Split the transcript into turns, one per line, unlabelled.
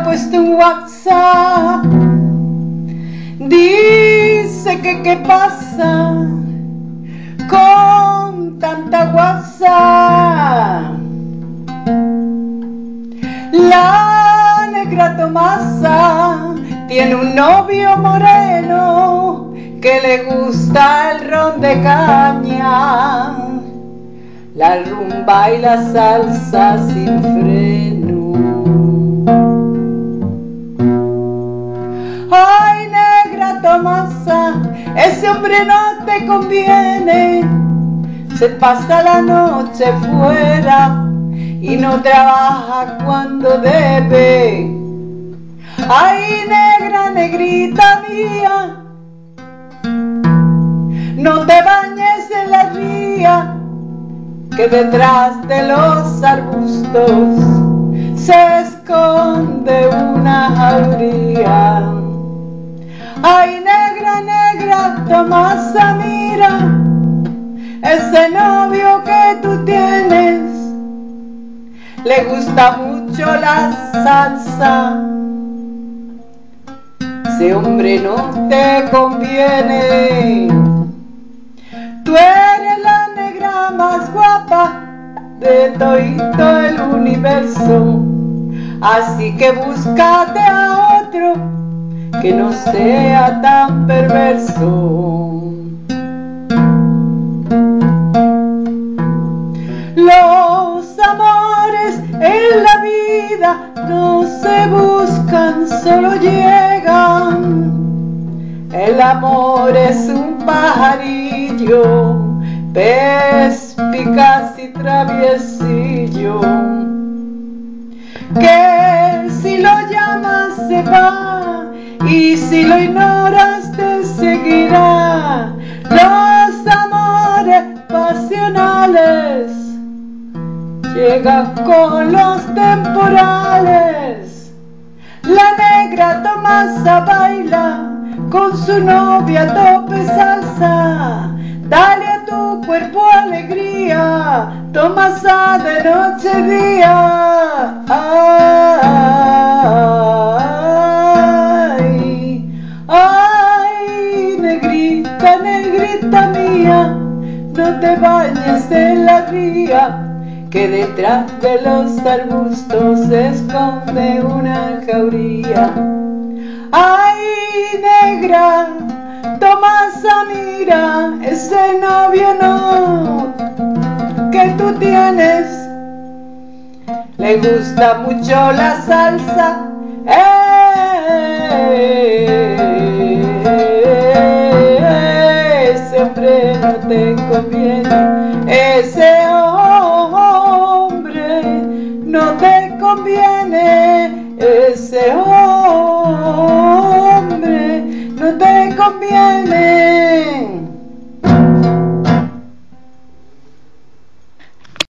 puesto en WhatsApp. Dice que qué pasa con tanta WhatsApp. La negra Tomasa tiene un novio moreno que le gusta el ron de caña, la rumba y la salsa sin freno. Ay, negra Tomasa, ese hombre no te conviene, se pasa la noche fuera y no trabaja cuando debe. Ay, negra, negrita mía, no te bañes en la ría, que detrás de los arbustos se esconde una jauría. Ay, negra, negra Tomasa, mira, ese novio que tú tienes, le gusta mucho la salsa. Ese hombre no te conviene. Tú eres la negra más guapa de todo el universo, así que búscate a otro que no sea tan perverso. Los amores en la vida no se buscan, solo llegan. El amor es un pajarillo, perspicaz y traviesillo, que si lo llamas se va y si lo ignoras te seguirá. Los amores pasionales llegan con los temporales. La negra Tomasa baila con su novia a tope salsa. Dale a tu cuerpo alegría, Tomasa, de noche y día. Ay, ay, negrita, negrita mía, no te bañes en la ría, que detrás de los arbustos se esconde una jauría. Ay, negra Tomasa, mira, ese novio no que tú tienes, le gusta mucho la salsa. Ese hombre no te conviene, ese